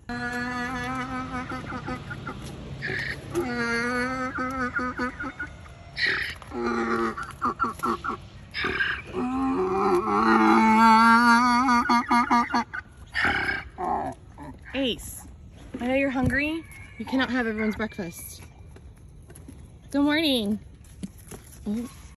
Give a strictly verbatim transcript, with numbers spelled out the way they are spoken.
Ace, I know you're hungry. You cannot have everyone's breakfast. Good morning. Oh.